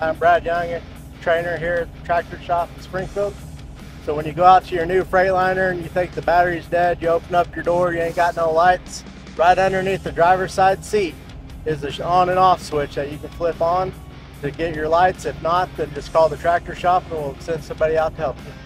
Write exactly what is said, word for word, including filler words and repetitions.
I'm Brad Young, trainer here at the tractor shop in Springfield. So when you go out to your new Freightliner and you think the battery's dead, you open up your door, you ain't got no lights, right underneath the driver's side seat is the on and off switch that you can flip on to get your lights. If not, then just call the tractor shop and we'll send somebody out to help you.